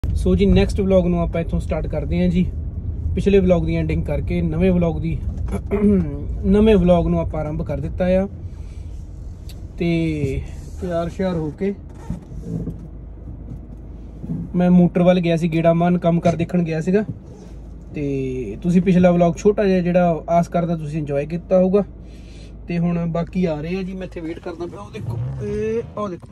ਸੋ ਜੀ next vlog ਨੂੰ ਆਪਾਂ ਇੱਥੋਂ ਸਟਾਰਟ ਕਰਦੇ ਹਾਂ ਜੀ। ਪਿਛਲੇ ਵਲੌਗ ਦੀ ਐਂਡਿੰਗ ਕਰਕੇ ਨਵੇਂ ਵਲੌਗ ਨੂੰ ਆਪਾਂ ਆਰੰਭ ਕਰ ਦਿੱਤਾ ਆ। ਤੇ ਤਿਆਰ ਸ਼ਿਆਰ ਹੋ ਕੇ ਮੈਂ ਮੋਟਰ ਵੱਲ ਗਿਆ ਸੀ, ਗੇੜਾ ਮਾਰਨ ਕੰਮ ਕਰ ਦੇਖਣ ਗਿਆ ਸੀਗਾ। ਤੇ ਤੁਸੀਂ ਪਿਛਲਾ ਵਲੌਗ ਛੋਟਾ ਜਿਹਾ ਜਿਹੜਾ ਆਸ ਕਰਦਾ ਤੁਸੀਂ ਇੰਜੋਏ ਕੀਤਾ ਹੋਊਗਾ। ਤੇ ਹੁਣ ਬਾਕੀ ਆ ਰਹੇ ਆ ਜੀ, ਮੈਂ ਇੱਥੇ ਵੇਟ ਕਰਦਾ ਪਿਆ। ਉਹ ਦੇਖੋ, ਉਹ ਦੇਖੋ,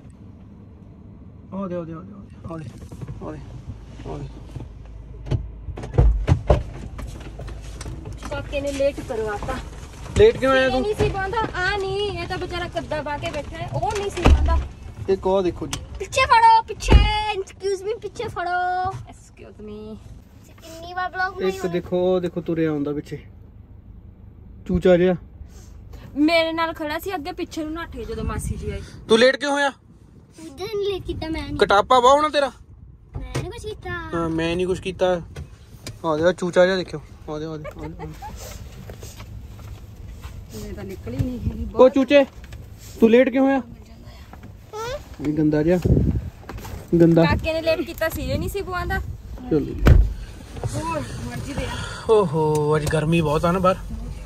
काके ने लेट करवाता। लेट क्यों आया तू? नहीं सी बांधा आ नहीं, ये तो बेचारा कद्दा बाके बैठा है। ओ नहीं सी बांधा। एक और देखो जी, पीछे फड़ो, पीछे। एक्सक्यूज मी, पीछे फड़ो। Excuse me. कितनी बार ब्लॉग में एक देखो तुरे आंदा पीछे चूचा जिहा मेरे नाल खड़ा सी, अगे पीछे नु नठे जदों मासी जी आई। तू लेट क्यों होया? उधर नहीं लेट कीता मैं नहीं। कटापा वा होना तेरा? मैंने कुछ कीता। हां मैं नहीं कुछ कीता। आ दे चूचा जिहा देखियो, आ दे ये तो निकल ही नहीं है। ओ चूचे तू लेट क्यों होया? ये गंदा जिहा गंदा। काके ने लेट कीता सी, ये नहीं सी बुआंदा। चलो ओए मर्जी दे। ओहो आज गर्मी बहुत है ना बाहर।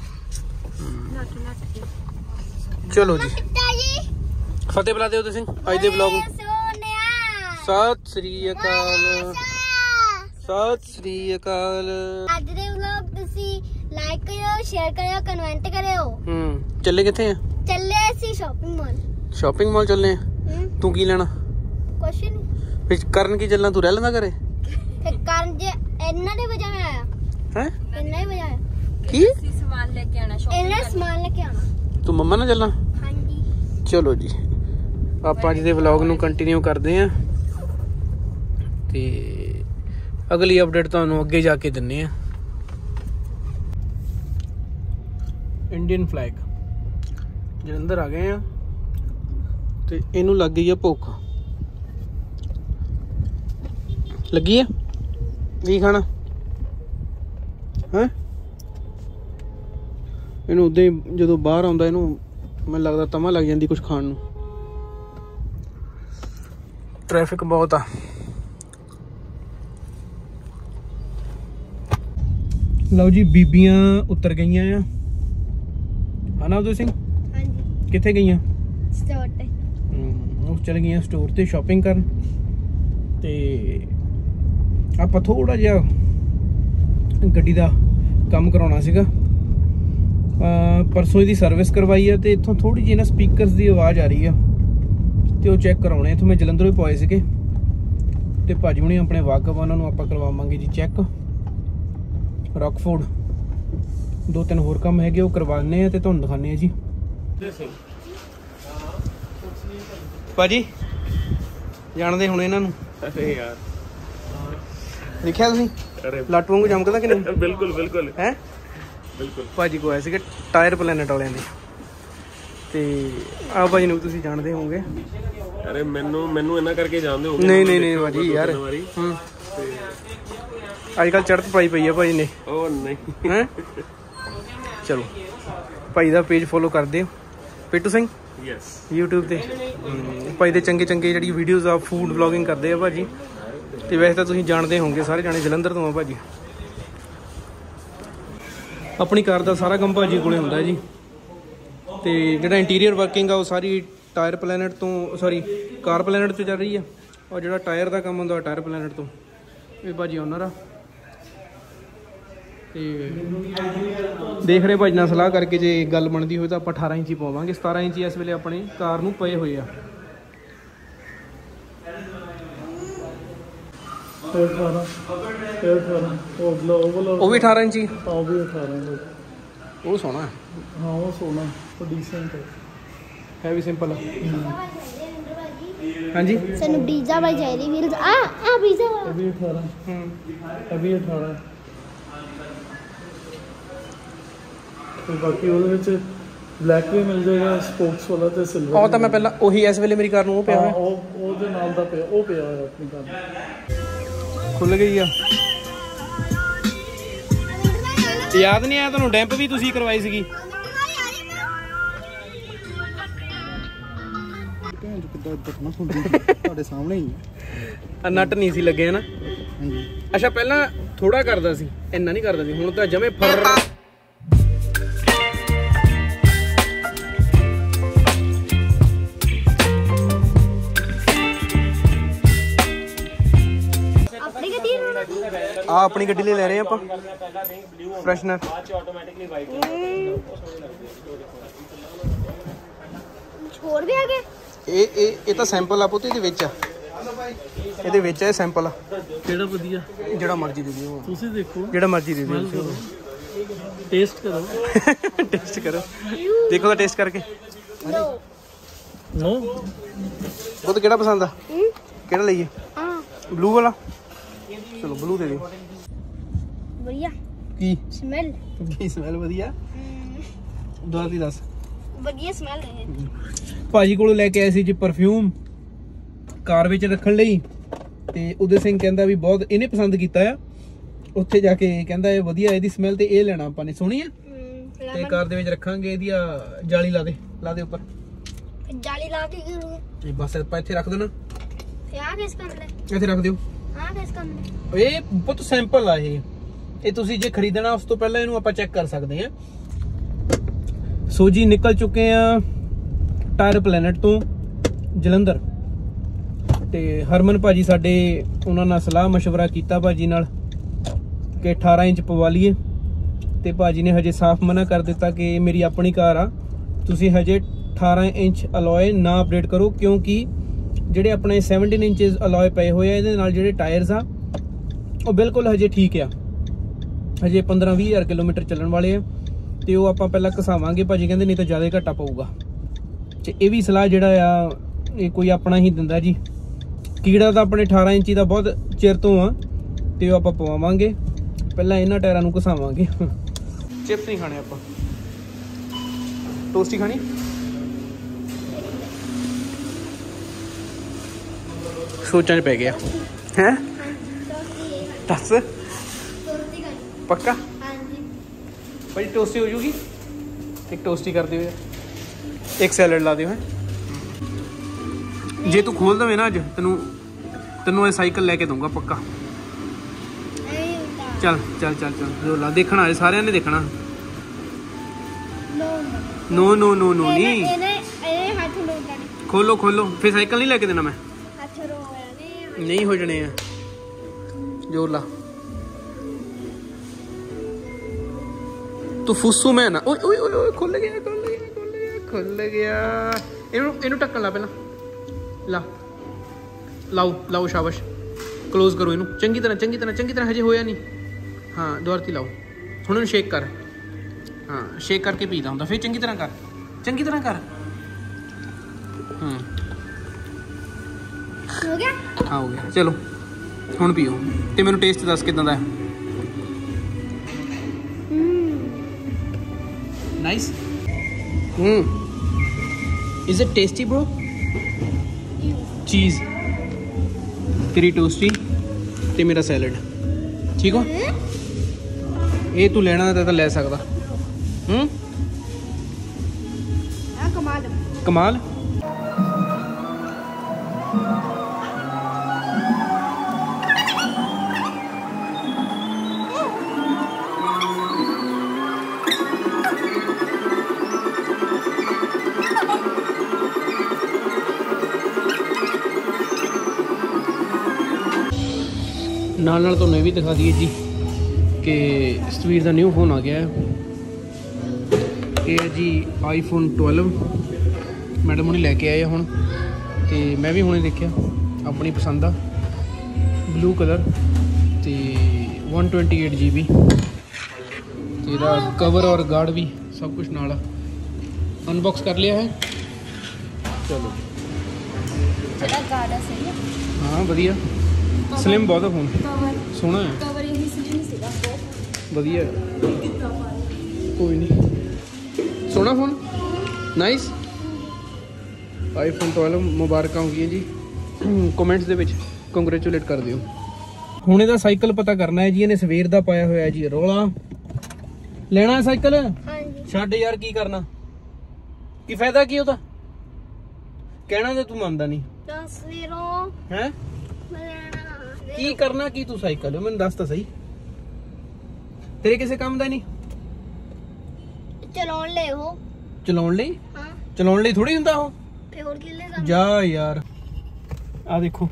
चलो जी फतेह बुला दे सिंह आज दे ब्लॉग। सत श्री अकाल, सत श्री अकाल। ਅੱਜ ਦੇ ਵਲੌਗ ਤੁਸੀਂ ਲਾਈਕ ਕਰਿਓ, ਸ਼ੇਅਰ ਕਰਿਓ, ਕਮੈਂਟ ਕਰਿਓ। ਚੱਲੇ ਕਿੱਥੇ ਆ? ਚੱਲੇ ਅਸੀਂ ਸ਼ਾਪਿੰਗ ਮਾਲ। ਸ਼ਾਪਿੰਗ ਮਾਲ ਚੱਲੇ ਆ। ਤੂੰ ਕੀ ਲੈਣਾ? ਕੁਛ ਨਹੀਂ। ਫਿਰ ਕਰਨ ਕੀ ਚੱਲਣਾ? ਤੂੰ ਰਹਿ ਲੈਂਦਾ ਘਰੇ? ਫਿਰ ਕਰਨ ਜੇ ਇਹਨਾਂ ਦੇ ਵਜ੍ਹਾ ਮੈਂ ਆਇਆ ਹੈ। ਇਹਨਾਂ ਹੀ ਵਜ੍ਹਾ ਕੀ ਸਮਾਨ ਲੈ ਕੇ ਆਣਾ, ਸ਼ਾਪਿੰਗ ਇਹਨਾਂ ਸਮਾਨ ਲੈ ਕੇ ਆਣਾ। ਤੂੰ ਮੰਮਾ ਨਾਲ ਚੱਲਣਾ? ਹਾਂਜੀ ਚਲੋ ਜੀ ਆਪਾਂ ਅੱਜ ਦੇ ਵਲੌਗ ਨੂੰ ਕੰਟੀਨਿਊ ਕਰਦੇ ਆ ਤੇ ਅਗਲੀ ਅਪਡੇਟ ਤੁਹਾਨੂੰ ਅੱਗੇ ਜਾ ਕੇ ਦਿੰਨੇ ਆ। ਇੰਡੀਅਨ ਫਲੈਗ ਜਲੰਧਰ ਆ ਗਏ ਆ ਤੇ ਇਹਨੂੰ ਲੱਗ ਗਈ ਆ ਭੁੱਖ। ਲੱਗੀ ਆ ਕੀ ਖਾਣਾ ਹੈ? ਇਹਨੂੰ ਉਦਾਂ ਹੀ ਜਦੋਂ ਬਾਹਰ ਆਉਂਦਾ ਇਹਨੂੰ ਮੈਨੂੰ ਲੱਗਦਾ ਤਮਾ ਲੱਗ ਜਾਂਦੀ ਕੁਝ ਖਾਣ ਨੂੰ। ਟ੍ਰੈਫਿਕ ਬਹੁਤ ਆ। ਲਓ ਜੀ ਬੀਬੀਆਂ ਉਤਰ ਗਈਆਂ ਆ ਹਨਾ ਉਦय ਸਿੰਘ? ਹਾਂਜੀ। ਕਿੱਥੇ ਗਈਆਂ? ਸਟੋਰ ਤੇ। ਉਹ ਚਲ ਗਈਆਂ ਸਟੋਰ ਤੇ ਸ਼ਾਪਿੰਗ ਕਰਨ। ਤੇ ਆਪਾਂ ਥੋੜਾ ਜਿਹਾ ਗੱਡੀ ਦਾ ਕੰਮ ਕਰਾਉਣਾ ਸੀਗਾ। ਪਰਸੋਂ ਇਹਦੀ ਸਰਵਿਸ ਕਰਵਾਈ ਆ ਤੇ ਇੱਥੋਂ ਥੋੜੀ ਜਿਹੀ ਨਾ ਸਪੀਕਰਸ ਦੀ ਆਵਾਜ਼ ਆ ਰਹੀ ਆ ਤੇ ਉਹ ਚੈੱਕ ਕਰਾਉਣੇ। ਇੱਥੋਂ ਮੈਂ ਜਲੰਧਰੋਂ ਹੀ ਪਵਾਏ ਸੀਗੇ ਤੇ ਭਾਜੀ ਹੁਣੀ ਆਪਣੇ ਵਾਕਫ, ਉਹਨਾਂ ਨੂੰ ਆਪਾਂ ਕਰਵਾਵਾਂਗੇ ਜੀ ਚੈੱਕ। ਰੌਕਫੋਰਡ 2-3 ਹੋਰ ਕੰਮ ਹੈਗੇ ਉਹ ਕਰਵਾਣੇ ਆ ਤੇ ਤੁਹਾਨੂੰ ਦਿਖਾਣੇ ਆ ਜੀ। ਭਾਜੀ ਜਾਣਦੇ ਹੁਣ ਇਹਨਾਂ ਨੂੰ? ਅਰੇ ਯਾਰ ਦੇਖਿਆ ਤੁਸੀਂ ਲੱਟ ਵਾਂਗੂ ਚਮਕਦਾ ਕਿ ਨਹੀਂ? ਬਿਲਕੁਲ ਬਿਲਕੁਲ ਹੈ ਬਿਲਕੁਲ। ਭਾਜੀ ਕੋ ਆਏ ਸੀਗੇ ਟਾਇਰ ਪਲੈਨਟ ਵਾਲਿਆਂ ਦੇ ਤੇ ਆ ਭਾਜੀ ਨੂੰ ਤੁਸੀਂ ਜਾਣਦੇ ਹੋਵੋਗੇ। ਅਰੇ ਮੈਨੂੰ ਇਹਨਾਂ ਕਰਕੇ ਜਾਣਦੇ ਹੋਗੇ। ਨਹੀਂ ਭਾਜੀ ਯਾਰ ਅੱਜ ਕੱਲ ਚੜ੍ਹਤ ਪਾਈ ਪਈ ਆ ਭਾਜੀ ਨੇ। ਉਹ ਨਹੀਂ ਹੈ ਚਲੋ ਭਾਈ ਦਾ ਪੇਜ ਫੋਲੋ ਕਰ ਦਿਓ, ਪਿੱਟੂ ਸਿੰਘ ਯੈਸ YouTube ਤੇ। ਭਾਈ ਦੇ ਚੰਗੇ ਜਿਹੜੀ ਵੀਡੀਓਜ਼ ਆ ਫੂਡ ਵਲੌਗਿੰਗ ਕਰਦੇ ਆ ਭਾਜੀ। ਤੇ ਵੈਸੇ ਤਾਂ ਤੁਸੀਂ ਜਾਣਦੇ ਹੋਵੋਗੇ ਸਾਰੇ ਜਾਣੇ, ਜਲੰਧਰ ਤੋਂ ਆ ਭਾਜੀ। ਆਪਣੀ ਕਾਰ ਦਾ ਸਾਰਾ ਕੰਮ ਭਾਜੀ ਕੋਲੇ ਹੁੰਦਾ ਜੀ। ਤੇ ਜਿਹੜਾ ਇੰਟੀਰੀਅਰ ਵਰਕਿੰਗ ਆ ਉਹ ਸਾਰੀ ਟਾਇਰ ਪਲੈਨਟ ਤੋਂ ਕਾਰ ਪਲੈਨਟ ਤੋਂ ਚੱਲ ਰਹੀ ਆ। ਔਰ ਜਿਹੜਾ ਟਾਇਰ ਦਾ ਕੰਮ ਹੁੰਦਾ ਟਾਇਰ ਪਲੈਨਟ ਤੋਂ। ਇਹ ਭਾਜੀ ਓਨਰ ਆ ਤੇ ਦੇਖ ਰਹੇ ਭਾਜੀ ਨਾਲ ਸਲਾਹ ਕਰਕੇ ਜੇ ਗੱਲ ਬਣਦੀ ਹੋਵੇ ਤਾਂ ਆਪਾਂ 18 ਇੰਚੀ ਪਾਵਾਂਗੇ। 17 ਇੰਚੀ ਇਸ ਵੇਲੇ ਆਪਣੀ ਕਾਰ ਨੂੰ ਪਏ ਹੋਏ ਆ। ਉਹ ਵੀ 18 ਇੰਚੀ? ਉਹ ਵੀ 18 ਉਹ ਸੋਹਣਾ ਹੈ। ਹਾਂ ਉਹ ਸੋਹਣਾ, ਉਹ ਡੀਸੈਂਟ ਹੈ ਵੀ ਸਿੰਪਲ ਆ। ਹਾਂਜੀ ਸਾਨੂੰ ਬੀਜ਼ਾ ਬਾਈ ਚਾਹੀਦੀ ਵੀਲਸ। ਆ ਬੀਜ਼ਾ ਇਹ ਵੀ 18 ਇਹ ਵੀ 18 ਤੇ ਬਾਕੀ ਉਹਦੇ ਵਿੱਚ ਬਲੈਕ ਵੀ ਮਿਲ ਜਾਏਗਾ, ਸਪੋਕਸ ਵਾਲਾ ਤੇ ਸਿਲਵਰ। ਉਹ ਤਾਂ ਮੈਂ ਪਹਿਲਾਂ ਉਹੀ ਇਸ ਵੇਲੇ ਮੇਰੀ ਕਾਰ ਨੂੰ ਉਹ ਪਿਆ ਹੋਇਆ। ਉਹਦੇ ਨਾਲ ਦਾ ਪਿਆ, ਉਹ ਪਿਆ ਹੋਇਆ ਆਪਣੀ ਕਾਰ। ਖੁੱਲ ਗਈ ਆ। ਯਾਦ ਨਹੀਂ ਆਇਆ ਤੁਹਾਨੂੰ? ਡੈਂਪ ਵੀ ਤੁਸੀਂ ਕਰਵਾਈ ਸੀਗੀ। ਤੁਹਾਡੇ ਸਾਹਮਣੇ ਹੀ ਨਟ ਨਹੀਂ ਸੀ ਲੱਗੇ ਨਾ। ਅੱਛਾ ਪਹਿਲਾਂ ਥੋੜਾ ਕਰਦਾ ਸੀ, ਇੰਨਾ ਨਹੀਂ ਕਰਦਾ ਸੀ, ਹੁਣ ਤਾਂ ਜਮੇ ਫਰ। ਆ ਆਪਣੀ ਗੱਡੀ ਲਈ ਲੈ ਰਹੇ ਆਪਾਂ ਫਰੈਸ਼ਨਰ। ਹੋਰ ਵੀ ਆ ਗਏ। ਇਹ ਤਾਂ ਸੈਂਪਲ ਆ ਪੁੱਤ, ਇਹਦੇ ਵਿੱਚ ਆ, ਇਹਦੇ ਵਿੱਚ ਹੈ ਸੈਂਪਲ ਆ। ਕਿਹੜਾ ਵਧੀਆ? ਜਿਹੜਾ ਮਰਜ਼ੀ ਦੇ ਦਿਓ ਤੁਸੀਂ ਦੇਖੋ, ਜਿਹੜਾ ਮਰਜ਼ੀ ਦੇ ਦਿਓ, ਟੇਸਟ ਕਰੋ। ਟੇਸਟ ਕਰੋ, ਦੇਖੋ ਤਾਂ ਟੇਸਟ ਕਰਕੇ। ਨੋ ਬਹੁਤ ਕਿਹੜਾ ਪਸੰਦ ਆ? ਕਿਹੜਾ ਲਈਏ? ਹਾਂ ਬਲੂ ਵਾਲਾ, ਚਲੋ ਬਲੂ ਦੇ ਦਿਓ। ਵਧੀਆ ਕੀ ਸਮੈਲ? ਕੀ ਸਮੈਲ ਵਧੀਆ? ਦੁਬਾਰਾ ਦੀ ਦੱਸ। ਵਧੀਆ ਸਮੈਲ ਹੈ। ਭਾਜੀ ਕੋਲੋਂ ਲੈ ਕੇ ਆਏ ਸੀ ਜੀ ਪਰਫਿਊਮ ਕਾਰ ਵਿੱਚ ਰੱਖਣ ਲਈ, ਤੇ ਉਦੈ ਸਿੰਘ ਕਹਿੰਦਾ ਵੀ ਬਹੁਤ ਇਹਨੇ ਪਸੰਦ ਕੀਤਾ ਆ। ਉੱਥੇ ਜਾ ਕੇ ਕਹਿੰਦਾ ਇਹ ਵਧੀਆ, ਇਹਦੀ ਸਮੈਲ ਤੇ ਇਹ ਲੈਣਾ ਆਪਾਂ ਨੇ। ਸੋਹਣੀ ਆ ਤੇ ਕਾਰ ਦੇ ਵਿੱਚ ਰੱਖਾਂਗੇ। ਇਹਦੀ ਜਾਲੀ ਲਾ ਦੇ ਉੱਪਰ। ਜਾਲੀ ਲਾ ਕੇ ਇਹ ਬਸ ਆਪਾਂ ਇੱਥੇ ਰੱਖ ਦੇਣਾ। ਤੇ ਆ ਕਿਸ ਕੰਮ ਲੈ? ਇੱਥੇ ਰੱਖ ਦਿਓ। ਆ ਕਿਸ ਕੰਮ ਲੈ? ਇਹ ਬਹੁਤ ਸੈਂਪਲ ਆ। ਇਹ ਤੁਸੀਂ ਜੇ ਖਰੀਦਣਾ ਉਸ ਤੋਂ ਪਹਿਲਾਂ ਇਹਨੂੰ ਆਪਾਂ ਚੈੱਕ ਕਰ ਸਕਦੇ ਹਾਂ। ਸੋ ਜੀ ਨਿਕਲ ਚੁੱਕੇ ਆ ਟਾਇਰ ਪਲੈਨਟ ਤੋਂ ਜਲੰਧਰ, ਤੇ ਹਰਮਨ ਭਾਜੀ ਸਾਡੇ, ਉਹਨਾਂ ਨਾਲ ਸਲਾਹ ਮਸ਼ਵਰਾ ਕੀਤਾ ਭਾਜੀ ਨਾਲ ਕਿ 18 ਇੰਚ ਪਵਾ ਲਈਏ, ਤੇ ਭਾਜੀ ਨੇ ਹਜੇ ਸਾਫ਼ ਮਨਾ ਕਰ ਦਿੱਤਾ ਕਿ ਮੇਰੀ ਆਪਣੀ ਕਾਰ ਆ, ਤੁਸੀਂ ਹਜੇ 18 ਇੰਚ ਅਲੋਏ ਨਾ ਅਪਡੇਟ ਕਰੋ, ਕਿਉਂਕਿ ਜਿਹੜੇ ਆਪਣੇ 17 ਇੰਚਜ਼ ਅਲੋਏ ਪਏ ਹੋਏ ਆ, ਇਹਦੇ ਨਾਲ ਜਿਹੜੇ ਟਾਇਰਸ ਆ ਉਹ ਬਿਲਕੁਲ ਹਜੇ ਠੀਕ ਆ, ਹਜੇ 15-20 ਹਜ਼ਾਰ ਕਿਲੋਮੀਟਰ ਚੱਲਣ ਵਾਲੇ ਆ, ਤੇ ਉਹ ਆਪਾਂ ਪਹਿਲਾਂ ਘਸਾਵਾਂਗੇ। ਭਾਜੀ ਕਹਿੰਦੇ ਨਹੀਂ ਤਾਂ ਜ਼ਿਆਦਾ ਘਾਟਾ ਪਊਗਾ। ਤੇ ਇਹ ਵੀ ਸਲਾਹ ਜਿਹੜਾ ਆ ਇਹ ਕੋਈ ਆਪਣਾ ਹੀ ਦਿੰਦਾ ਜੀ। ਕੀੜਾ ਤਾਂ ਆਪਣੇ 18 ਇੰਚੀ ਦਾ ਬਹੁਤ ਚਿਰ ਤੋਂ ਆ, ਤੇ ਉਹ ਆਪਾਂ ਪਵਾਵਾਂਗੇ। ਪਹਿਲਾਂ ਇਹਨਾਂ ਟਾਇਰਾਂ ਨੂੰ ਘਸਾਵਾਂਗੇ। ਚਿਪਸ ਨਹੀਂ ਖਾਣੇ ਆਪਾਂ, ਟੋਸਟੀ ਖਾਣੀ। ਸੋਚਾਂ 'ਚ ਪੈ ਗਿਆ ਹੈ। ਦੱਸ ਪੱਕਾ? ਹਾਂਜੀ ਭਾਈ ਟੋਸਟੀ ਹੋ ਜੂਗੀ। ਇੱਕ ਟੋਸਟੀ ਕਰ ਦਿਓ, ਇੱਕ ਸੈਲਡ ਲਾ ਦਿਓ। ਹੈ ਜੇ ਤੂੰ ਖੋਲ ਦਵੇਂ ਨਾ ਅੱਜ, ਤੈਨੂੰ ਇਹ ਸਾਈਕਲ ਲੈ ਕੇ ਦਊਂਗਾ ਪੱਕਾ। ਚੱਲ ਚੱਲ ਚੱਲ ਚੱਲ ਰੋਲਾ ਦੇਖਣਾ, ਸਾਰਿਆਂ ਨੇ ਦੇਖਣਾ। ਨੋ ਨੋ ਨੋ ਨੋ ਨਹੀਂ, ਹੱਥ ਲੋਟਾ ਖੋਲੋ ਖੋਲੋ, ਫਿਰ ਸਾਈਕਲ ਨਹੀਂ ਲੈ ਕੇ ਦੇਣਾ ਮੈਂ। ਹੱਥ ਰੋਇਆ ਨਹੀਂ ਹੋ ਜਣੇ ਆ, ਜ਼ੋਰ ਲਾ। ਤੂੰ ਫੁੱਸੂ ਮੈਂ ਨਾ। ਓਏ ਓਏ ਓਏ ਖੁੱਲ ਗਿਆ ਖੁੱਲ ਗਿਆ ਖੁੱਲ ਗਿਆ ਖੁੱਲ ਗਿਆ। ਇਹਨੂੰ ਢੱਕਣ ਲਾ ਪਹਿਲਾਂ, ਲਾਓ ਸ਼ਾਬਾਸ਼। ਕਲੋਜ਼ ਕਰੋ ਇਹਨੂੰ ਚੰਗੀ ਤਰ੍ਹਾਂ। ਹਜੇ ਹੋਇਆ ਨਹੀਂ। ਹਾਂ ਦੁਬਾਰਾ ਤੇ ਲਾਓ। ਹੁਣ ਇਹਨੂੰ ਸ਼ੇਕ ਕਰ। ਹਾਂ ਸ਼ੇਕ ਕਰਕੇ ਪੀਦਾ ਹੁੰਦਾ, ਫਿਰ ਚੰਗੀ ਤਰ੍ਹਾਂ ਕਰ। ਹੋ ਗਿਆ? ਹਾਂ ਹੋ ਗਿਆ। ਚਲੋ ਹੁਣ ਪੀਓ, ਤੇ ਮੈਨੂੰ ਟੇਸਟ ਦੱਸ ਕਿਦਾਂ ਦਾ ਹੈ। Nice. Is it tasty bro? ਚੀਜ਼ ਤੇਰੀ ਟੋਸਟੀ ਤੇ ਮੇਰਾ ਸੈਲਡ, ਠੀਕ ਹੋ? ਇਹ ਤੂੰ ਲੈਣਾ ਤਾਂ ਲੈ ਸਕਦਾ। ਕਮਾਲ। ਨਾਲ ਤੁਹਾਨੂੰ ਇਹ ਵੀ ਦਿਖਾ ਦਈਏ ਜੀ ਕਿ ਸਤਵੀਰ ਦਾ ਨਿਊ ਫੋਨ ਆ ਗਿਆ ਹੈ। ਇਹ ਹੈ ਜੀ ਆਈਫੋਨ 12। ਮੈਡਮ ਹੁਣੇ ਲੈ ਕੇ ਆਏ ਹੁਣ, ਤੇ ਮੈਂ ਵੀ ਹੁਣੇ ਦੇਖਿਆ, ਆਪਣੀ ਪਸੰਦ ਦਾ ਬਲੂ ਕਲਰ, ਤੇ 128 GB, ਤੇ ਇਹਦਾ ਕਵਰ ਔਰ ਗਾਰਡ ਵੀ ਸਭ ਕੁਝ ਨਾਲ ਅਨਬਾਕਸ ਕਰ ਲਿਆ ਹੈ। ਚਲੋ ਜਿਹੜਾ ਗਾਰਡ ਹੈ ਸਹੀ ਹੈ। ਹਾਂ ਵਧੀਆ, ਸਲਿਮ ਬਹੁਤ ਆ ਫੋਨ, ਸੋਹਣਾ ਹੈ, ਕਵਰ ਇਹ ਸਲਿਮ ਸੀਗਾ, ਵਧੀਆ। ਕੋਈ ਨਹੀਂ, ਸੋਹਣਾ ਫੋਨ, ਨਾਈਸ। ਆਈਫੋਨ 12 ਮੁਬਾਰਕਾਂ ਹੋ ਗਈਆਂ ਜੀ। ਕਮੈਂਟਸ ਦੇ ਵਿੱਚ ਕੰਗ੍ਰੈਚੁਲੇਟ ਕਰ ਦਿਓ। ਹੁਣ ਇਹਦਾ ਸਾਈਕਲ ਪਤਾ ਕਰਨਾ ਹੈ ਜੀ। ਇਹਨੇ ਸਵੇਰ ਦਾ ਪਾਇਆ ਹੋਇਆ ਜੀ ਰੋਲਾ। ਲੈਣਾ ਸਾਈਕਲ? ਹਾਂਜੀ। ਛੱਡ ਯਾਰ, ਕੀ ਕਰਨਾ, ਕੀ ਫਾਇਦਾ ਕੀ ਉਹਦਾ? ਕਹਿਣਾ ਤੇ ਤੂੰ ਮੰਨਦਾ ਨਹੀਂ ਤਸਵੀਰੋਂ ਹੈ। ਲੈਣਾ ਕੀ ਕਰਨਾ ਕੀ ਤੂੰ ਸਾਈਕਲ ਮੈਨੂੰ ਦੱਸ ਤਾਂ ਸਹੀ। ਤੇਰੇ ਕਿਸੇ ਕੰਮ ਦਾ ਨਹੀਂ? ਚਲਾਉਣ ਲੈ ਉਹ। ਚਲਾਉਣ ਲਈ? ਹਾਂ ਚਲਾਉਣ ਲਈ ਥੋੜੀ ਹੁੰਦਾ ਉਹ। ਤੇ ਹੋਰ ਕੀ ਲੈ ਕੰਮ? ਜਾ ਯਾਰ ਆ ਦੇਖੋ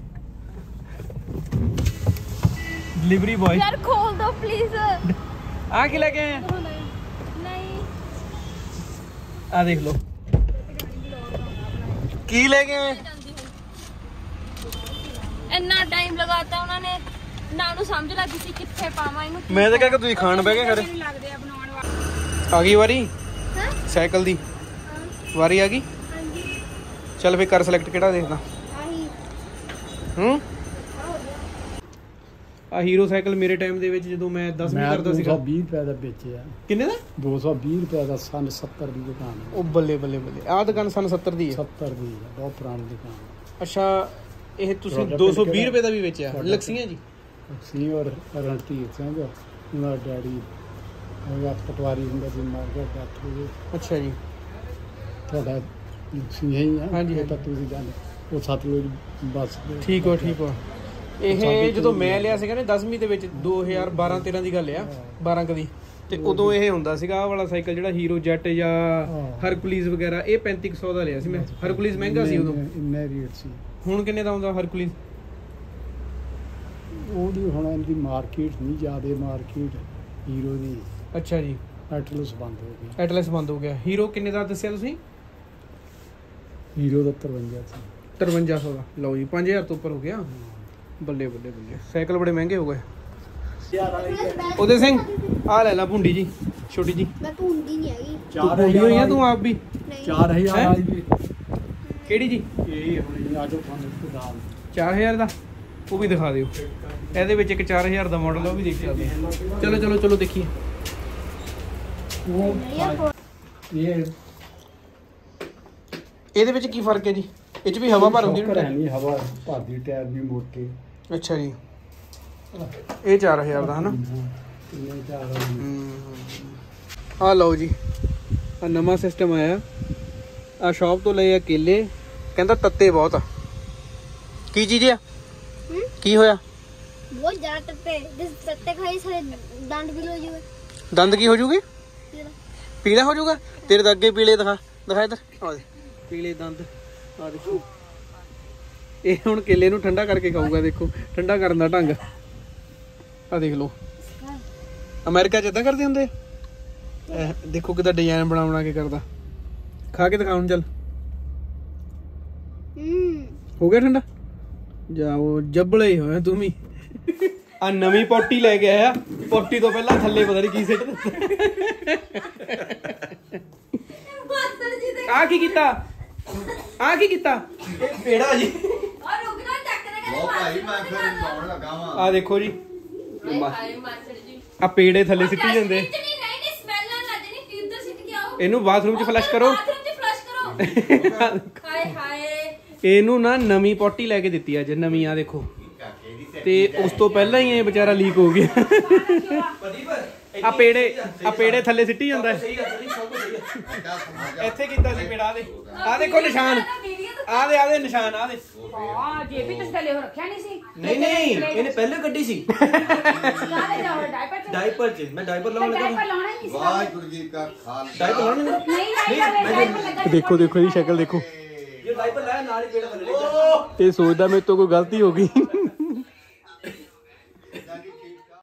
ਡਿਲੀਵਰੀ ਬॉय। यार खोल दो प्लीज। ਆ ਕੀ ਲੈ ਕੇ ਆਏ ਆ? नहीं ਆ ਦੇਖ ਲਓ ਕੀ ਲੈ ਕੇ ਆਏ। ਇੰਨਾ ਟਾਈਮ ਲਗਾਤਾ ਉਹਨਾਂ ਨੇ ਨਾ ਉਹਨੂੰ ਸਮਝ ਲੱਗੀ ਸੀ ਕਿੱਥੇ ਪਾਵਾਂ ਇਹਨੂੰ। ਮੈਂ ਤਾਂ ਕਿਹਾ ਕਿ ਤੁਸੀਂ ਖਾਣ ਬਹਿ ਗਏ ਖਰੇ। ਲੱਗਦੇ ਆ ਬਣਾਉਣ ਵਾਲੇ। ਆ ਗਈ ਵਾਰੀ ਹਾਂ ਸਾਈਕਲ ਦੀ ਵਾਰੀ ਆ ਗਈ। ਹਾਂਜੀ ਚੱਲ ਫੇ ਕਰ ਸਿਲੈਕਟ ਕਿਹੜਾ ਦੇਖਦਾ। ਆਹੀ ਹੂੰ ਆ ਹੀਰੋ ਸਾਈਕਲ ਮੇਰੇ ਟਾਈਮ ਦੇ ਵਿੱਚ ਜਦੋਂ ਮੈਂ 10ਵੀਂ ਕਰਦਾ ਸੀਗਾ 220 ਰੁਪਏ ਦਾ ਵੇਚਿਆ। ਕਿੰਨੇ ਦਾ? 220 ਰੁਪਏ ਦਾ ਸਨ 70 ਦੀ ਦੁਕਾਨ ਹੈ। ਉਹ ਬੱਲੇ ਬੱਲੇ ਬੱਲੇ ਆਹ ਦੁਕਾਨ ਸਨ 70 ਦੀ ਹੈ। 70 ਦੀ ਹੈ, ਬਹੁਤ ਪੁਰਾਣੀ ਦੁਕਾਨ ਹੈ। ਅੱਛਾ ਇਹ ਤੁਸੀਂ 220 ਰੁਪਏ ਦਾ ਵੀ ਵੇਚਿਆ? ਲਕਸੀਆਂ ਜੀ ਸੀ ਔਰ ਰਣਜੀਤ ਸਿੰਘ ਉਹਨਾਂ ਦਾ ਡੈਡੀ ਉਹ ਪਟਵਾਰੀ ਹੁੰਦਾ ਸੀ, ਮਾਰ ਗਿਆ ਡੈਥ ਹੋ ਗਈ। ਅੱਛਾ ਜੀ ਤੁਹਾਡਾ ਸੀ ਹੀ ਆ। ਹਾਂਜੀ, ਇਹ ਤਾਂ ਤੁਸੀਂ ਜਾਣਦੇ ਉਹ ਸਤਲੁਜ ਬੱਸ ਦੇ ਠੀਕ ਹੋ ਠੀਕ ਹੋ। ਇਹ ਜਦੋਂ ਮੈਂ ਲਿਆ ਸੀਗਾ ਨਾ 10ਵੀਂ ਦੇ ਵਿੱਚ 2012-13 ਦੀ ਗੱਲ ਆ 12 ਕਦੀ ਤੇ ਉਦੋਂ ਇਹ ਹੁੰਦਾ ਸੀਗਾ ਆਹ ਵਾਲਾ ਸਾਈਕਲ ਜਿਹੜਾ ਹੀਰੋ ਜੈਟ ਜਾਂ ਹਰਕੁਲੀਜ਼ ਵਗੈਰਾ ਇਹ 3500 ਦਾ ਲਿਆ ਸੀ ਮੈਂ। ਹਰਕੁਲੀਜ਼ ਮਹਿੰਗਾ ਸੀ ਉਦੋਂ। ਇੰਨੇ ਰੇਟ ਸੀ। ਹੁਣ ਕਿੰਨੇ ਦਾ ਆਉਂਦਾ ਹਰਕੁਲੀਜ਼? ਉਹਦੀ ਹੁਣ ਇਹਦੀ ਮਾਰਕੀਟ ਨਹੀਂ ਜ਼ਿਆਦੇ ਮਾਰਕੀਟ ਹੀਰੋ ਦੀ। ਅੱਛਾ ਜੀ ਐਟਲਸ ਬੰਦ ਹੋ ਗਿਆ। ਐਟਲਸ ਬੰਦ ਹੋ ਗਿਆ। ਹੀਰੋ ਕਿੰਨੇ ਦਾ ਦੱਸਿਆ ਤੁਸੀਂ? ਹੀਰੋ ਦਾ 53 ਸੀ। 5300 ਦਾ। ਲਓ ਜੀ 5000 ਤੋਂ ਉੱਪਰ ਹੋ ਗਿਆ। ਬੱਲੇ ਬੱਲੇ ਬੱਲੇ ਸਾਈਕਲ ਬੜੇ ਮਹਿੰਗੇ ਹੋ ਗਏ। ਉਹਦੇ ਸਿੰਘ ਆ ਲੈ ਲਾ ਭੁੰਡੀ ਜੀ ਛੋਟੀ ਜੀ। ਮੈਂ ਭੁੰਡੀ ਨਹੀਂ ਹੈਗੀ। ਤੂੰ ਭੁੰਡੀ ਹੋਈ ਆ ਤੂੰ ਆਪ ਵੀ? 4000 ਵਾਲੀ ਵੀ ਕਿਹੜੀ ਜੀ? ਇਹ ਹੁਣ ਆਜੋ ਤੁਹਾਨੂੰ ਦਿਖਾ 4000 ਦਾ ਉਹ ਵੀ ਦਿਖਾ ਦਿਓ। ਇਹਦੇ ਵਿੱਚ ਇੱਕ 4000 ਦਾ ਮਾਡਲ ਉਹ ਵੀ ਦੇਖ ਸਕਦੇ ਹਾਂ। ਚਲੋ ਚਲੋ ਚਲੋ ਦੇਖੀਏ। ਇਹ ਇਹਦੇ ਵਿੱਚ ਕੀ ਫਰਕ ਹੈ ਜੀ? ਇਹ 'ਚ ਵੀ ਹਵਾ ਭਰ ਹੁੰਦੀ ਹੈ ਨਹੀਂ ਹਵਾ ਭਰਦੀ ਟਾਇਰ ਵੀ ਮੋਟੇ। ਅੱਛਾ ਜੀ ਇਹ 4000 ਦਾ ਹਨਾ। ਕਿੰਨੇ ਚਾਰ ਆ ਲਓ ਜੀ ਆ ਨਵਾਂ ਸਿਸਟਮ ਆਇਆ। ਆ ਸ਼ਾਪ ਤੋਂ ਲਏ ਆ ਕੇਲੇ ਕਹਿੰਦਾ ਤੱਤੇ ਬਹੁਤ ਆ। ਕੀ ਚੀਜ਼ ਆ? ਕੀ ਹੋਇਆ? ਬਹੁਤ ਜ਼ਿਆਦਾ ਤੱਤੇ ਜਿਸ ਤੱਤੇ ਖਾਈ ਸਾਰੇ ਦੰਦ ਵੀ ਹੋ ਜੂਗੇ। ਦੰਦ ਕੀ ਹੋ ਜੂਗੇ? ਪੀਲਾ ਹੋ ਜਾਊਗਾ? ਤੇਰੇ ਤਾਂ ਅੱਗੇ ਪੀਲੇ ਦਿਖਾ ਇੱਧਰ ਆ ਦੇ ਪੀਲੇ ਦੰਦ ਆ ਦੇਖੋ। ਇਹ ਹੁਣ ਕੇਲੇ ਨੂੰ ਠੰਡਾ ਕਰਕੇ ਖਾਊਗਾ। ਦੇਖੋ ਠੰਡਾ ਕਰਨ ਦਾ ਢੰਗ ਆ ਦੇਖ ਲਓ। ਅਮਰੀਕਾ 'ਚ ਏਦਾਂ ਕਰਦੇ ਹੁੰਦੇ ਆ। ਦੇਖੋ ਕਿੱਦਾਂ ਡਿਜ਼ਾਈਨ ਬਣਾ ਕੇ ਕਰਦਾ। ਖਾ ਕੇ ਦਿਖਾ ਹੁਣ ਚੱਲ। ਹੋ ਗਿਆ ਠੰਡਾ? ਜਾਓ ਜੱਬਲੇ ਹੀ ਹੋਇਆ ਤੂੰ ਵੀ। ਆ ਨਵੀਂ ਪੋਟੀ ਲੈ ਕੇ ਆਇਆ। ਪੋਟੀ ਤੋਂ ਪਹਿਲਾਂ ਥੱਲੇ ਪਤਾ ਨਹੀਂ ਕੀ ਸਿੱਟ ਦਿੱਤਾ। ਆ ਕੀ ਕੀਤਾ? ਆ ਕੀ ਕੀਤਾ? ਇਹ ਪੇੜਾ ਜੀ। ਆ ਦੇਖੋ ਜੀ ਆ ਪੇੜੇ ਥੱਲੇ ਸਿੱਟੀ ਜਾਂਦੇ। ਇਹਨੂੰ ਬਾਥਰੂਮ 'ਚ ਫਲਸ਼ ਕਰੋ। ਇਹਨੂੰ ਨਾ ਨਵੀਂ ਪੋਟੀ ਲੈ ਕੇ ਦਿੱਤੀ ਅੱਜ ਨਵੀਂ ਆ ਦੇਖੋ। ਤੇ ਉਸ ਤੋਂ ਪਹਿਲਾਂ ਹੀ ਇਹ ਵਿਚਾਰਾ ਲੀਕ ਹੋ ਗਿਆ। ਆ ਪੇੜੇ ਥੱਲੇ ਸਿੱਟੀ ਜਾਂਦਾ। ਇੱਥੇ ਕੀਤਾ ਸੀ ਪੇੜਾ। ਆ ਦੇਖੋ ਨਿਸ਼ਾਨ। ਆ ਦੇ ਨਿਸ਼ਾਨ ਆ ਦੇ। ਹਾਂ ਜੇ ਵੀ ਤੁਸੀਂ ਥੱਲੇ ਹੋ ਰੱਖਿਆ ਨਹੀਂ ਸੀ। ਨਹੀਂ ਇਹਨੇ ਪਹਿਲੇ ਕੱਢੀ ਸੀ ਕਾਹਦੇ ਜਾਓ ਡਾਈਪਰ 'ਚ। ਮੈਂ ਡਾਈਪਰ ਲਾਉਣ ਲੱਗਾ। ਡਾਈਪਰ ਲਾਉਣਾ ਹੀ ਨਹੀਂ ਸੀ। ਵਾਹਿਗੁਰੂ ਜੀ ਕਾ ਖਾਲਸਾ। ਡਾਈਪਰ ਲਾਉਣ ਲੱਗਾ। ਨਹੀਂ ਦੇਖੋ ਜੀ ਸ਼ਕਲ ਦੇਖੋ। ਜੇ ਡਾਈਪਰ ਲਾਇਆ ਨਾਲ ਹੀ ਪੇੜਾ ਥੱਲੇ। ਇਹ ਸੋਚਦਾ ਮੇਰੇ ਤੋਂ ਕੋਈ ਗਲਤੀ ਹੋ ਗਈ।